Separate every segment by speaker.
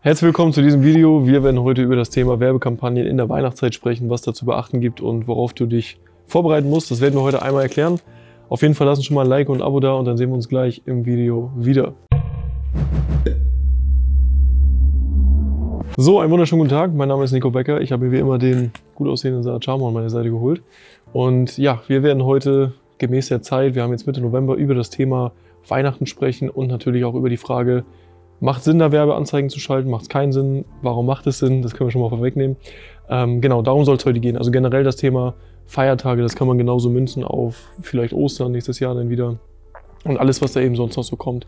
Speaker 1: Herzlich willkommen zu diesem Video. Wir werden heute über das Thema Werbekampagnen in der Weihnachtszeit sprechen, was da zu beachten gibt und worauf du dich vorbereiten musst. Das werden wir heute einmal erklären. Auf jeden Fall lassen schon mal ein Like und ein Abo da und dann sehen wir uns gleich im Video wieder. So, einen wunderschönen guten Tag. Mein Name ist Nico Becker. Ich habe mir wie immer den gut aussehenden Saad Charmo an meine Seite geholt. Und ja, wir werden heute gemäß der Zeit, wir haben jetzt Mitte November, über das Thema Weihnachten sprechen und natürlich auch über die Frage, macht Sinn, da Werbeanzeigen zu schalten? Macht es keinen Sinn? Warum macht es Sinn? Das können wir schon mal vorwegnehmen. Genau, darum soll es heute gehen. Also generell das Thema Feiertage, das kann man genauso münzen auf vielleicht Ostern nächstes Jahr dann wieder und alles, was da eben sonst noch so kommt.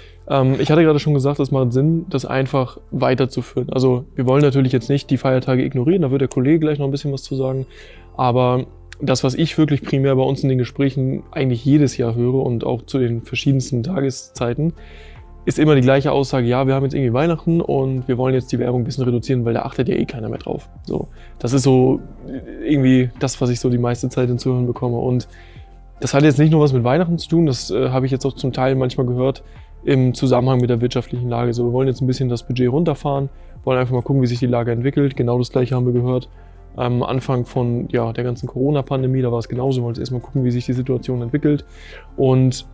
Speaker 1: Ich hatte gerade schon gesagt, es macht Sinn, das einfach weiterzuführen. Also wir wollen natürlich jetzt nicht die Feiertage ignorieren, da wird der Kollege gleich noch ein bisschen was zu sagen. Aber das, was ich wirklich primär bei uns in den Gesprächen eigentlich jedes Jahr höre und auch zu den verschiedensten Tageszeiten, ist immer die gleiche Aussage, ja, wir haben jetzt irgendwie Weihnachten und wir wollen jetzt die Werbung ein bisschen reduzieren, weil da achtet ja eh keiner mehr drauf. So, das ist so irgendwie das, was ich so die meiste Zeit in Zuhören bekomme. Und das hat jetzt nicht nur was mit Weihnachten zu tun, das habe ich jetzt auch zum Teil manchmal gehört im Zusammenhang mit der wirtschaftlichen Lage. So, wir wollen jetzt ein bisschen das Budget runterfahren, wollen einfach mal gucken, wie sich die Lage entwickelt. Genau das Gleiche haben wir gehört am Anfang von der ganzen Corona-Pandemie, da war es genauso. Wir wollten erstmal gucken, wie sich die Situation entwickelt. Und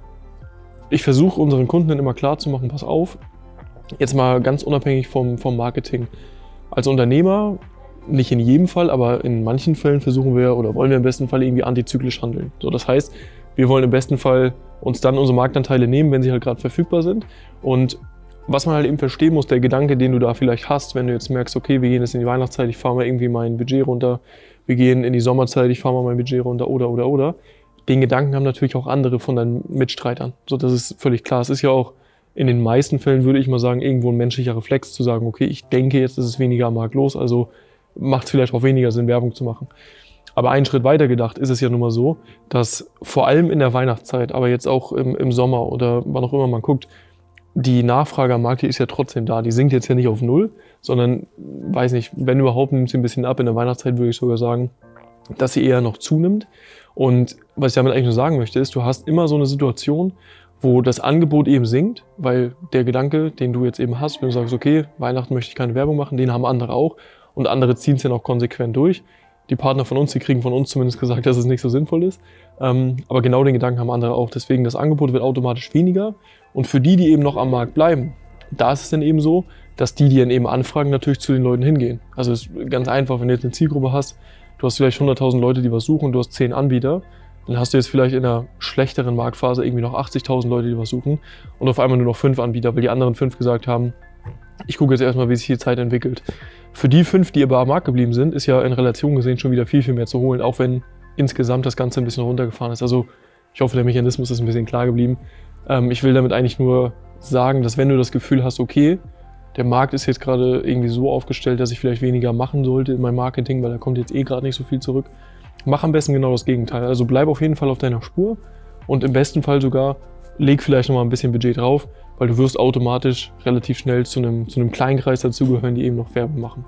Speaker 1: ich versuche unseren Kunden dann immer klar zu machen, pass auf, jetzt mal ganz unabhängig vom Marketing. Als Unternehmer, nicht in jedem Fall, aber in manchen Fällen versuchen wir oder wollen wir im besten Fall irgendwie antizyklisch handeln. So, das heißt, wir wollen im besten Fall uns dann unsere Marktanteile nehmen, wenn sie halt gerade verfügbar sind. Und was man halt eben verstehen muss, der Gedanke, den du da vielleicht hast, wenn du jetzt merkst, okay, wir gehen jetzt in die Weihnachtszeit, ich fahre mal irgendwie mein Budget runter, wir gehen in die Sommerzeit, ich fahre mal mein Budget runter oder. Den Gedanken haben natürlich auch andere von deinen Mitstreitern. So, das ist völlig klar. Es ist ja auch in den meisten Fällen, würde ich mal sagen, irgendwo ein menschlicher Reflex zu sagen, okay, ich denke, jetzt ist es weniger am Markt los, also macht es vielleicht auch weniger Sinn, Werbung zu machen. Aber einen Schritt weiter gedacht ist es ja nun mal so, dass vor allem in der Weihnachtszeit, aber jetzt auch im Sommer oder wann auch immer man guckt, die Nachfrage am Markt, die ist ja trotzdem da. Die sinkt jetzt ja nicht auf Null, sondern, weiß nicht, wenn überhaupt, nimmt sie ein bisschen ab. In der Weihnachtszeit würde ich sogar sagen, dass sie eher noch zunimmt. Und was ich damit eigentlich nur sagen möchte, ist, du hast immer so eine Situation, wo das Angebot eben sinkt, weil der Gedanke, den du jetzt eben hast, wenn du sagst, okay, Weihnachten möchte ich keine Werbung machen, den haben andere auch und andere ziehen es ja noch konsequent durch. Die Partner von uns, die kriegen von uns zumindest gesagt, dass es nicht so sinnvoll ist. Aber genau den Gedanken haben andere auch. Deswegen, das Angebot wird automatisch weniger. Und für die, die eben noch am Markt bleiben, da ist es dann eben so, dass die dann eben anfragen, natürlich zu den Leuten hingehen. Also es ist ganz einfach, wenn du jetzt eine Zielgruppe hast, du hast vielleicht 100.000 Leute, die was suchen und du hast 10 Anbieter, dann hast du jetzt vielleicht in einer schlechteren Marktphase irgendwie noch 80.000 Leute, die was suchen und auf einmal nur noch 5 Anbieter, weil die anderen 5 gesagt haben, ich gucke jetzt erstmal, wie sich die Zeit entwickelt. Für die 5, die aber am Markt geblieben sind, ist ja in Relation gesehen schon wieder viel, viel mehr zu holen, auch wenn insgesamt das Ganze ein bisschen runtergefahren ist. Also ich hoffe, der Mechanismus ist ein bisschen klar geblieben. Ich will damit eigentlich nur sagen, dass wenn du das Gefühl hast, okay, der Markt ist jetzt gerade irgendwie so aufgestellt, dass ich vielleicht weniger machen sollte in meinem Marketing, weil da kommt jetzt eh gerade nicht so viel zurück. Mach am besten genau das Gegenteil. Also bleib auf jeden Fall auf deiner Spur und im besten Fall sogar leg vielleicht nochmal ein bisschen Budget drauf, weil du wirst automatisch relativ schnell zu einem kleinen Kreis dazugehören, die eben noch Werbung machen.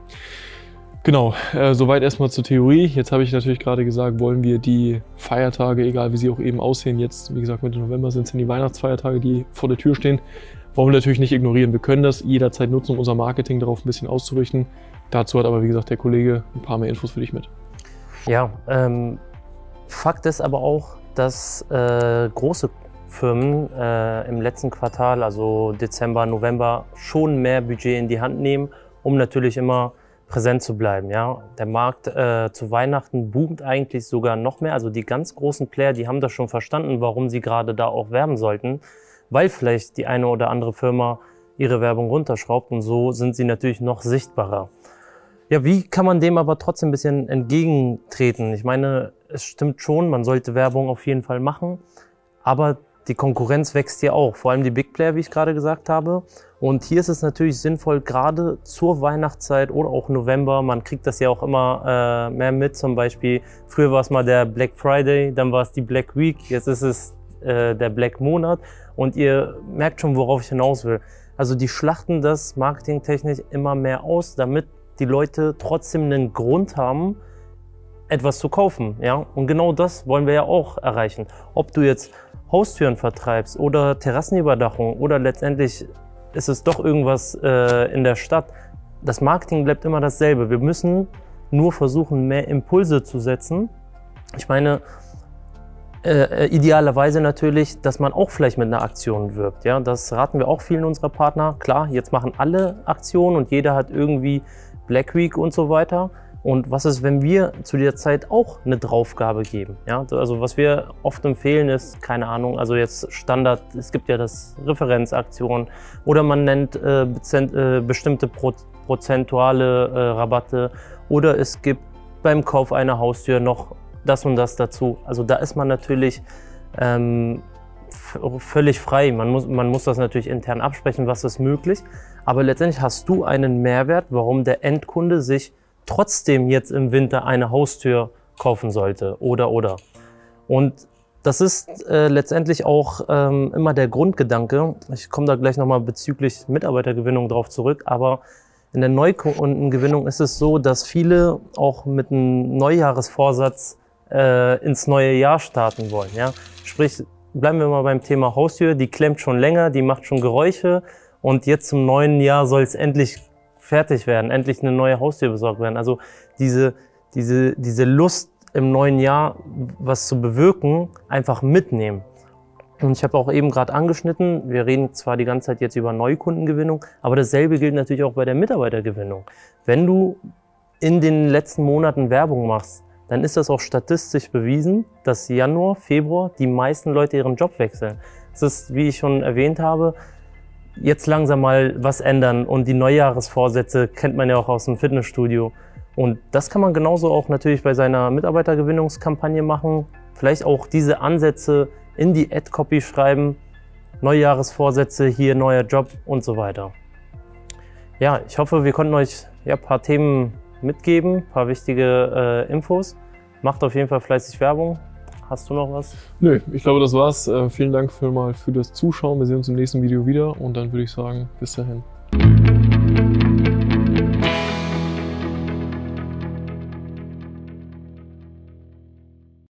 Speaker 1: Genau, soweit erstmal zur Theorie. Jetzt habe ich natürlich gerade gesagt, wollen wir die Feiertage, egal wie sie auch eben aussehen, jetzt, wie gesagt, Mitte November sind es die Weihnachtsfeiertage, die vor der Tür stehen, wollen wir natürlich nicht ignorieren. Wir können das jederzeit nutzen, um unser Marketing darauf ein bisschen auszurichten. Dazu hat aber, wie gesagt, der Kollege ein paar mehr Infos für dich mit.
Speaker 2: Ja, Fakt ist aber auch, dass große Firmen im letzten Quartal, also Dezember, November, schon mehr Budget in die Hand nehmen, um natürlich immer präsent zu bleiben. Ja? Der Markt zu Weihnachten boomt eigentlich sogar noch mehr. Also die ganz großen Player, die haben das schon verstanden, warum sie gerade da auch werben sollten, weil vielleicht die eine oder andere Firma ihre Werbung runterschraubt und so sind sie natürlich noch sichtbarer. Ja, wie kann man dem aber trotzdem ein bisschen entgegentreten? Ich meine, es stimmt schon, man sollte Werbung auf jeden Fall machen, aber die Konkurrenz wächst ja auch, vor allem die Big Player, wie ich gerade gesagt habe. Und hier ist es natürlich sinnvoll, gerade zur Weihnachtszeit oder auch November, man kriegt das ja auch immer mehr mit, zum Beispiel, früher war es mal der Black Friday, dann war es die Black Week, jetzt ist es der Black Monat und ihr merkt schon, worauf ich hinaus will. Also die schlachten das marketingtechnisch immer mehr aus, damit die Leute trotzdem einen Grund haben, etwas zu kaufen. Ja? Und genau das wollen wir ja auch erreichen. Ob du jetzt Haustüren vertreibst oder Terrassenüberdachung oder letztendlich ist es doch irgendwas in der Stadt. Das Marketing bleibt immer dasselbe. Wir müssen nur versuchen, mehr Impulse zu setzen. Ich meine, idealerweise natürlich, dass man auch vielleicht mit einer Aktion wirbt. Ja? Das raten wir auch vielen unserer Partner. Klar, jetzt machen alle Aktionen und jeder hat irgendwie Black Week und so weiter. Und was ist, wenn wir zu der Zeit auch eine Draufgabe geben? Ja? Also was wir oft empfehlen ist, keine Ahnung, also jetzt Standard, es gibt ja das Referenzaktion oder man nennt bestimmte prozentuale Rabatte oder es gibt beim Kauf einer Haustür noch das und das dazu. Also da ist man natürlich völlig frei. Man muss das natürlich intern absprechen, was ist möglich. Aber letztendlich hast du einen Mehrwert, warum der Endkunde sich trotzdem jetzt im Winter eine Haustür kaufen sollte oder. Und das ist letztendlich auch immer der Grundgedanke. Ich komme da gleich nochmal bezüglich Mitarbeitergewinnung drauf zurück, aber in der Neukundengewinnung ist es so, dass viele auch mit einem Neujahresvorsatz ins neue Jahr starten wollen. Ja? Sprich, bleiben wir mal beim Thema Haustür, die klemmt schon länger, die macht schon Geräusche und jetzt zum neuen Jahr soll es endlich fertig werden, endlich eine neue Haustür besorgt werden. Also diese Lust im neuen Jahr, was zu bewirken, einfach mitnehmen. Und ich habe auch eben gerade angeschnitten, wir reden zwar die ganze Zeit jetzt über Neukundengewinnung, aber dasselbe gilt natürlich auch bei der Mitarbeitergewinnung. Wenn du in den letzten Monaten Werbung machst, dann ist das auch statistisch bewiesen, dass Januar, Februar die meisten Leute ihren Job wechseln. Es ist, wie ich schon erwähnt habe, jetzt langsam mal was ändern und die Neujahresvorsätze kennt man ja auch aus dem Fitnessstudio. Und das kann man genauso auch natürlich bei seiner Mitarbeitergewinnungskampagne machen. Vielleicht auch diese Ansätze in die Ad-Copy schreiben, Neujahresvorsätze, hier neuer Job und so weiter. Ja, ich hoffe, wir konnten euch ein paar Themen mitgeben, ein paar wichtige Infos. Macht auf jeden Fall fleißig Werbung. Hast du noch was?
Speaker 1: Nö, ich glaube, das war's. Vielen Dank für das Zuschauen. Wir sehen uns im nächsten Video wieder und dann würde ich sagen, bis dahin.